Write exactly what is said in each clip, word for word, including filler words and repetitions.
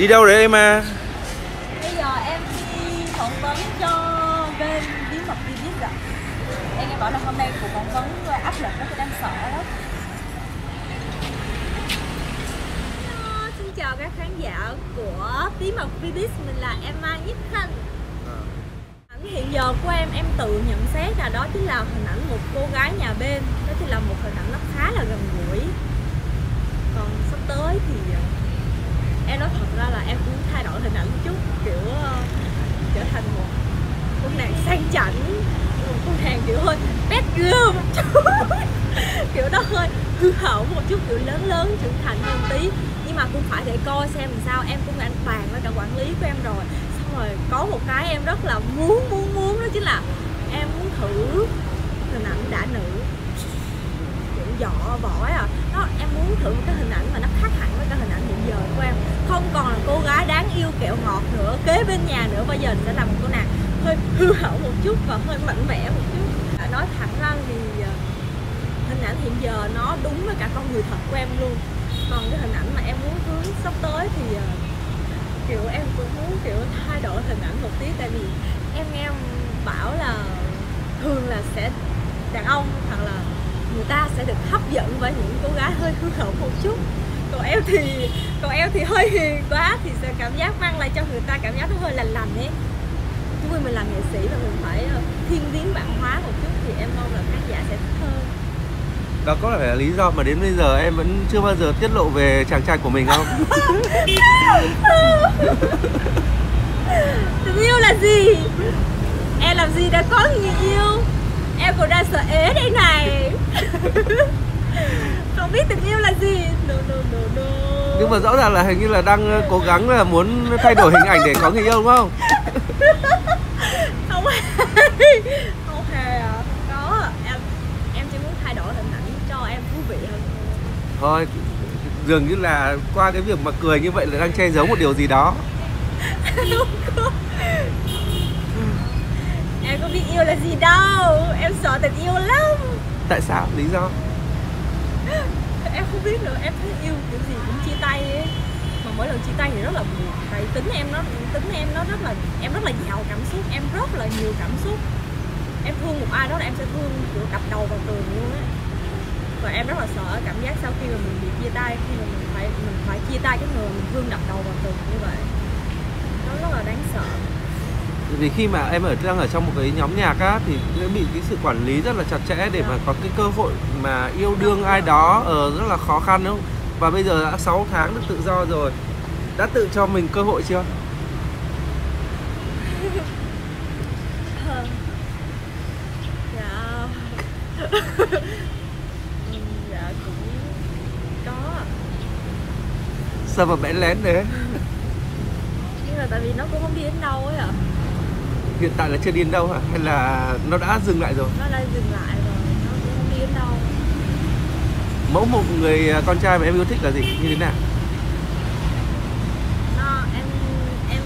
Đi đâu đấy em à? Bây giờ em đi phỏng vấn cho bên bí mật Vbiz ạ. Em nghe bảo là hôm nay cuộc phỏng vấn áp lực rất là đáng sợ lắm. Hello, xin chào các khán giả của bí mật Vbiz, mình là Emma Nhất Thanh. Ảnh hiện giờ của em, em tự nhận xét là đó chính là hình ảnh một cô gái nhà bên. Đó chính là một hình ảnh nó khá là gần gũi. Còn sắp tới thì em nói thật ra là em cũng thay đổi hình ảnh một chút, kiểu uh, trở thành một cô nàng sang chảnh, một cô nàng kiểu hơi bad girl một chút kiểu đó hơi hư hỏng một chút, kiểu lớn lớn trưởng thành hơn tí. Nhưng mà cũng phải để coi xem làm sao. Em cũng đã bàn với cả quản lý của em rồi, xong rồi có một cái em rất là muốn muốn muốn đó chính là em muốn thử hình ảnh đã nữ, kiểu dọ võ à đó. Em muốn thử một cái hình ảnh mà nó khác hẳn với cái hình ảnh hiện giờ của em, không còn là cô gái đáng yêu kẹo ngọt nữa, kế bên nhà nữa. Bây giờ sẽ là một cô nàng hơi hư hỏng một chút và hơi mạnh mẽ một chút. Nói thẳng ra thì hình ảnh hiện giờ nó đúng với cả con người thật của em luôn. Còn cái hình ảnh mà em muốn hướng sắp tới thì kiểu em cũng muốn kiểu thay đổi hình ảnh một tí. Tại vì em nghe em bảo là thường là sẽ đàn ông hoặc là người ta sẽ được hấp dẫn bởi những cô gái hơi hư hỏng một chút. Còn em thì còn em thì hơi hiền quá thì sẽ cảm giác mang lại cho người ta cảm giác nó hơi lành lành ấy. Chúng mình là nghệ sĩ và mình phải thiên biến vạn hóa một chút thì em mong là khán giả sẽ thích hơn. Đó có phải là lý do mà đến bây giờ em vẫn chưa bao giờ tiết lộ về chàng trai của mình không? Tình yêu là gì? Em làm gì đã có người yêu? Em còn đang sợ ế đây này. Không biết tình yêu là gì. No, no, no, no. Nhưng mà rõ ràng là hình như là đang cố gắng là muốn thay đổi hình ảnh để có người yêu đúng không? Không hề. Không hề à, không có. Em em chỉ muốn thay đổi hình ảnh cho em thú vị hơn. Thôi, dường như là qua cái việc mà cười như vậy là đang che giấu một điều gì đó. Em có biết yêu là gì đâu. Em sợ tình yêu lắm. Tại sao? Lý do? Em không biết nữa. Em thấy yêu kiểu gì cũng chia tay ấy. Mà mỗi lần chia tay thì rất là buồn. Tại tính em nó tính em nó rất là em rất là giàu cảm xúc. Em rất là nhiều cảm xúc. Em thương một ai đó là em sẽ thương kiểu đập đầu vào tường luôn á. Và em rất là sợ cảm giác sau khi mà mình bị chia tay, khi mà mình phải mình phải chia tay cái người mình thương đập đầu vào tường như vậy. Nó rất là đáng sợ. Vì khi mà em ở đang ở trong một cái nhóm nhạc á thì sẽ bị cái sự quản lý rất là chặt chẽ để mà có cái cơ hội mà yêu đương ai đó ở rất là khó khăn đúng không? Và bây giờ đã sáu tháng được tự do rồi, đã tự cho mình cơ hội chưa? Dạ. Dạ cũng có. Sao mà bẽn lén thế? Nhưng mà tại vì nó cũng không đi đến đâu ấy ạ. Hiện tại là chưa đi đến đâu hả? Hay là nó đã dừng lại rồi? Nó đã dừng lại rồi, nó cũng không đi đến đâu. Mẫu một người con trai mà em yêu thích là gì? Như thế nào? Nó, em, em...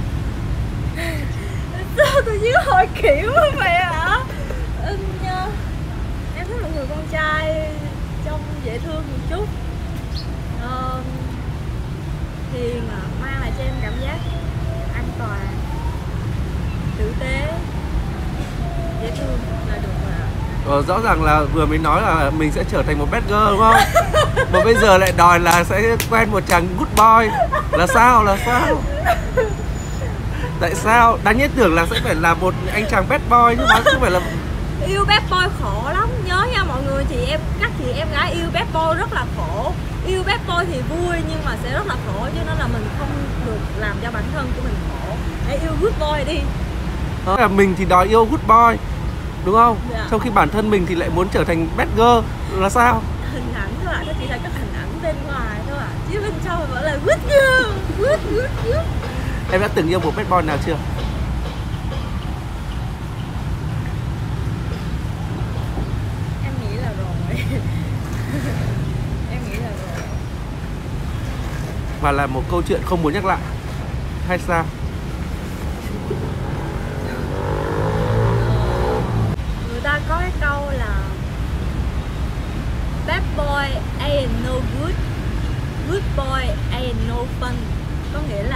Sao tự nhiên hỏi kiểu vậy hả? Em, em thích một người con trai trông dễ thương một chút. Ờ, hiền mà mang lại cho em cảm giác an toàn, tử tế, dễ thương là được rồi ạ. Ờ, rõ ràng là vừa mới nói là mình sẽ trở thành một bad girl đúng không? Mà bây giờ lại đòi là sẽ quen một chàng good boy. Là sao? Là sao? Tại sao? Đáng nhất tưởng là sẽ phải là một anh chàng bad boy nhưng mà không phải là... Yêu bad boy khổ lắm. Nhớ nha mọi người, chị em các chị em gái yêu bad boy rất là khổ. Yêu bad boy thì vui nhưng mà sẽ rất là khổ, cho nên là mình không được làm cho bản thân của mình khổ. Hãy yêu good boy đi. Là mình thì đòi yêu good boy đúng không? Dạ. Trong khi bản thân mình thì lại muốn trở thành bad girl. Là sao? Hình ảnh thôi ạ, nó chỉ là cái hình ảnh bên ngoài thôi ạ. Chứ bên trong vẫn là good girl, good, good, good. Em đã từng yêu một bad boy nào chưa? Em nghĩ là rồi. Em nghĩ là rồi. Và là một câu chuyện không muốn nhắc lại hay sao? Người ta có cái câu là bad boy ain't no good, good boy ain't no fun. Có nghĩa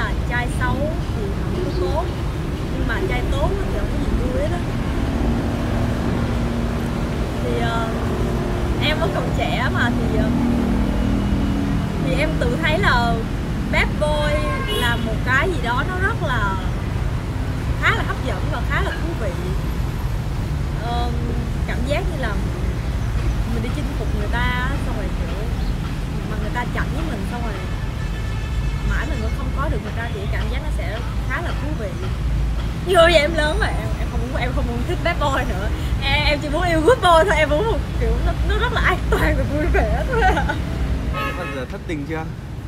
vì em tự thấy là bad boy là một cái gì đó nó rất là khá là hấp dẫn và khá là thú vị. Ờ, cảm giác như là mình đi chinh phục người ta, xong rồi kiểu mà người ta chậm với mình, xong rồi mãi mình vẫn không có được người ta, thì cảm giác nó sẽ khá là thú vị. Nhưng mà bây giờ em lớn rồi, em, em không muốn em không muốn thích bad boy nữa, em, em chỉ muốn yêu good boy thôi, em muốn một kiểu nó, nó rất là an toàn và vui vẻ thôi à. Em bao giờ thất tình chưa?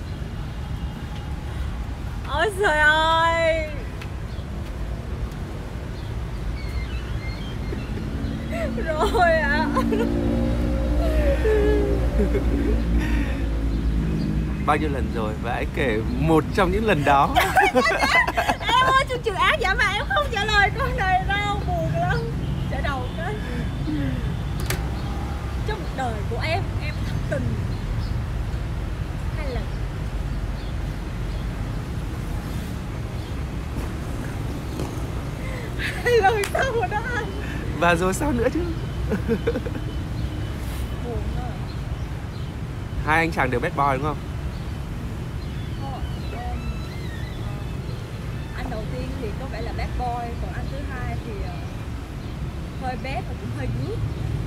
Ôi trời ơi, rồi ạ. À. Bao nhiêu lần rồi và hãy kể một trong những lần đó. Em ơi, chương trình ác giả mà em không trả lời câu này đâu, buồn lắm. Trả đầu cái. Trong cuộc đời của em, em thất tình hai lần. Hai lần sao rồi đó anh? Và rồi sao nữa chứ? Buồn rồi. Hai anh chàng đều bad boy đúng không? Thôi, em, uh, anh đầu tiên thì có vẻ là bad boy, còn anh thứ hai thì uh, hơi bad và cũng hơi good.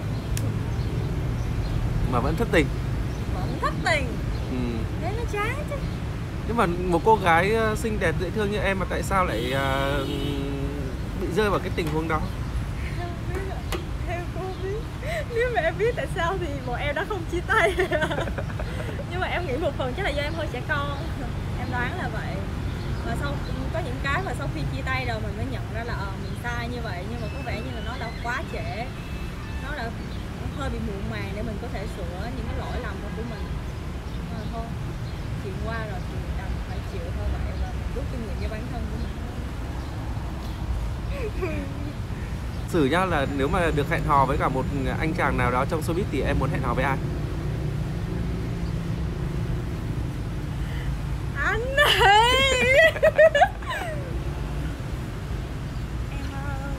Mà vẫn thất tình. Vẫn thất tình. Ừ. Thế nó chán chứ. Nhưng mà một cô gái xinh đẹp dễ thương như em mà tại sao lại uh, bị rơi vào cái tình huống đó? Em biết rồi, em không biết. Nếu mà em biết tại sao thì bọn em đã không chia tay. Nhưng mà em nghĩ một phần chắc là do em hơi trẻ con. Em đoán là vậy. Và sau có những cái mà sau khi chia tay rồi mình mới nhận ra là ờ, mình sai như vậy, nhưng mà có vẻ như là nó đã quá trễ, nó đã hơi bị muộn màng để mình có thể sửa những cái lỗi lầm đó của mình. À, thôi chuyện qua rồi thì đành phải chịu thôi vậy, và mình rút kinh nghiệm cho bản thân của mình. Xử nhá, là nếu mà được hẹn hò với cả một anh chàng nào đó trong showbiz thì em muốn hẹn hò với ai? Anh ơi. Em ơi.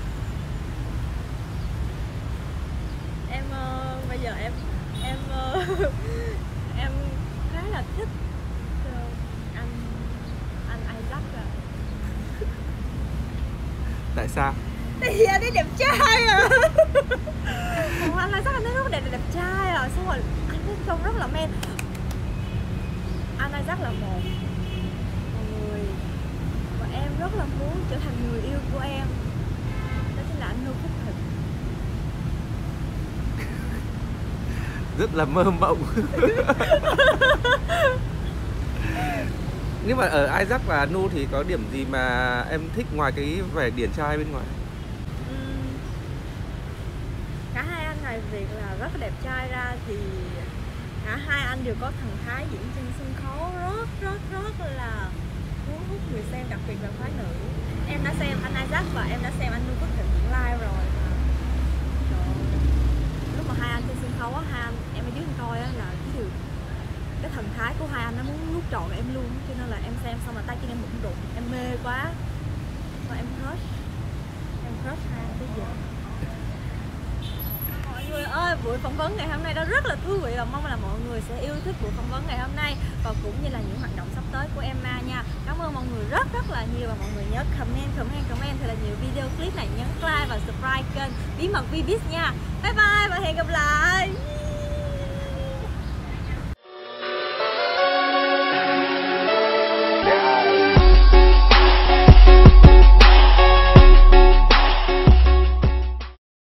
Em ơi, bây giờ em em em khá là thích anh anh Isaac rồi. Tại sao? Tại vì anh ấy đẹp trai à. Ủa, anh Isaac anh ấy rất đẹp đẹp trai à, xong rồi anh ấy trông rất là men. Anh Isaac là một người mà em rất là muốn trở thành người yêu của em, đó chính là anh Noo Phước Thịnh. Rất là mơ mộng. Nhưng mà ở Isaac và Nu thì có điểm gì mà em thích ngoài cái vẻ điển trai bên ngoài? Uhm, cả hai anh này việc là rất là đẹp trai ra thì cả hai anh đều có thần thái diễn trên sân khấu rất rất rất là cuốn hút người xem, đặc biệt là phái nữ. Em đã xem anh Isaac và em đã xem anh Noo Phước Thịnh diễn live rồi. Trời, lúc mà hai anh trên sân khấu á, hai anh em ở dưới anh coi á là cái điều cái thần thái của hai anh nó muốn nuốt trọn em luôn, cho nên là em xem xong mà tay chân em bụng rụng, em mê quá và em crush em crush hai anh tới giờ. Mọi người ơi, buổi phỏng vấn ngày hôm nay đó rất là thú vị và mong là mọi người sẽ yêu thích buổi phỏng vấn ngày hôm nay và cũng như là những hoạt động sắp tới của Emma nha. Cảm ơn mọi người rất rất là nhiều và mọi người nhớ comment comment comment thật là nhiều video clip này, nhấn like và subscribe kênh Bí mật Vbiz nha. Bye bye và hẹn gặp lại.